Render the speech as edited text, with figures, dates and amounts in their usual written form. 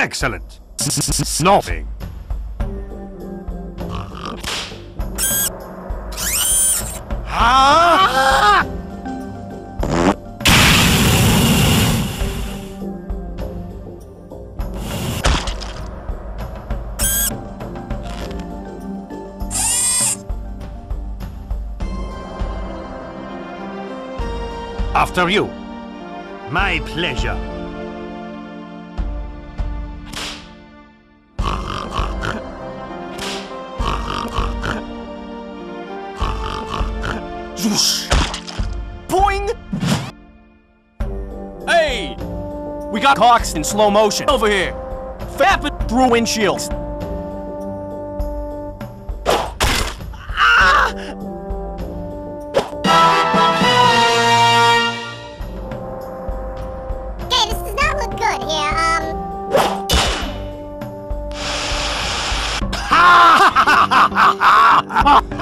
Excellent. Nothing. Ah! After you. My pleasure. Zwoosh. Boing! Hey! We got Hawks in slow motion over here. Fapping through windshields. Okay, this does not look good here. Ha ha ha ha ha ha!